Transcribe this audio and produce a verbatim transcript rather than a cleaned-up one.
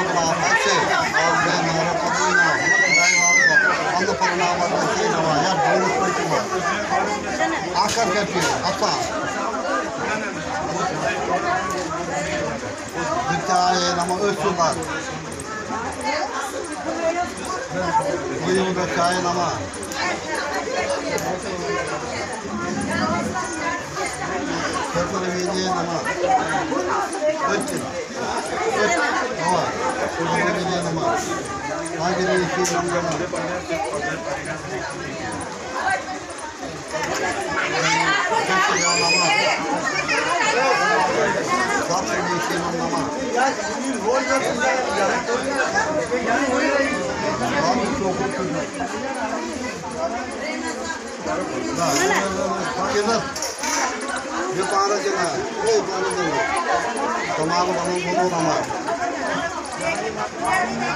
Ase, Albe, Nara, Padina, Anda Paranama, Sina, Ya, Bonus Fatima. Akar Kati, Asa. Victoria, Nama Ursula. William Kaya Nama. Kepada nama. Betul. Oh, kepada nama. Lagi ni isi nama. Kepada nama. Satu isi nama. Kita ये पारा जना, ये पारा जना, तमाम लोगों को बोलो हमारा।